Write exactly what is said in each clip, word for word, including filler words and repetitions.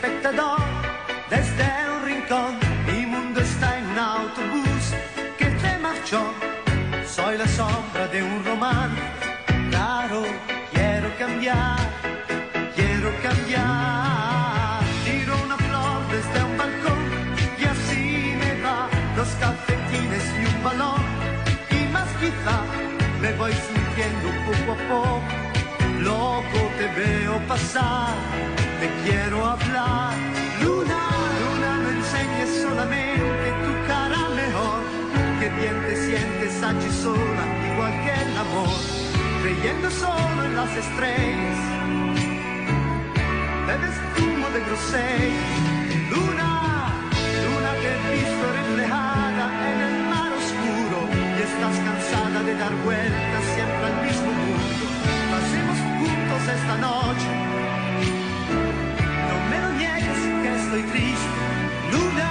espectador desde un rincón. Mi mundo está en un autobús que te marchó. Soy la sombra de un romance. Claro, quiero cambiar, quiero cambiar. Tiro una flor desde un balcón y así me va. Dos calcetines y un balón y más quizá. Me voy sintiendo poco a poco. Loco te veo pasar, te quiero hablar. Luna, luna, no enseñes solamente tu cara mejor. Que bien te sientes allí sola, igual que el amor. Creyendo solo en las estrellas, bebes zumo de grosseis. Luna, luna que he visto reflejada en el mar oscuro. Y estás cansada de dar vueltas siempre al mismo mundo. Pasemos juntos esta noche. No me lo niegues que estoy triste, Luna.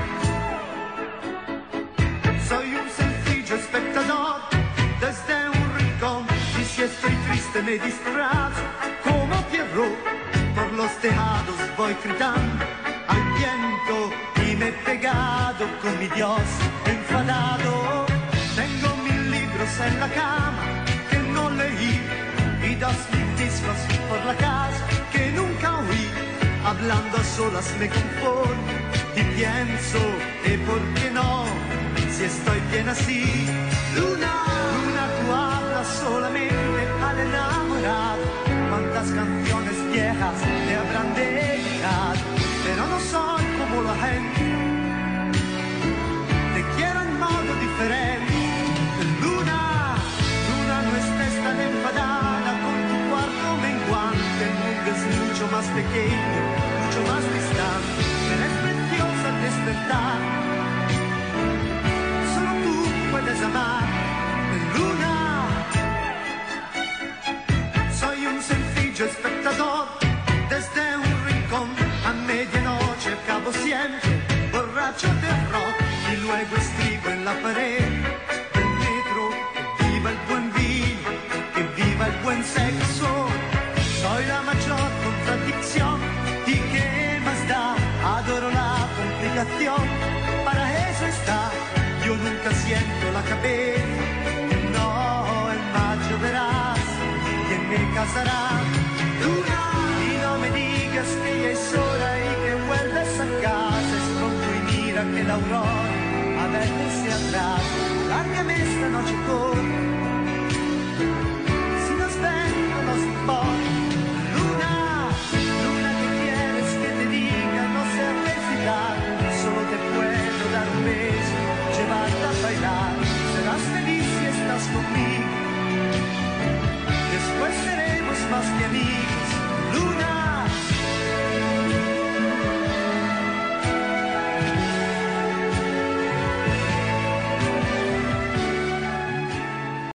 Soy un sencillo espectador desde un rincón. Y si estoy triste me disfrazo como Pierrot. Por los tejados voy gritando al viento y me he pegado con mi Dios enfadado. Tengo mil libros en la cama que no leí y dos mil discos por la casa que nunca oí. Hablando a solas me conformo y pienso, ¿y por qué no? Si estoy bien así. Luna, luna, tú hablas solamente al enamorado. Cuántas canciones viejas te habrán dedicado, pero no soy como la gente. Te quiero en modo diferente. Luna, luna, no estés tan enfadada con tu cuarto menguante. El mundo es mucho más pequeño, mucho más distante. Eres preciosa al despertar. Solo tú puedes amar. Luna, soy un sencillo espectador desde un rincón. A medianoche acabo siempre borracho de rock y luego escribo en la pared del metro que viva el buen vino, que viva el buen sexo. Soy la mayor contradicción y qué más da. Adoro la complicación, para eso está. Yo nunca siento la cabeza. No, en mayo verás que me casará. Luna, y no me digas que ya es hora y que vuelves a casa. Es pronto y mira que la aurora a verse atrás. Lárgame esta noche corta. Si nos ven no nos importa. Luna, luna, ¿qué quieres que te diga? No sé recitar. Solo te puedo dar un beso, llevarte a bailar. Serás feliz si estás conmigo. Después seremos más que amigos.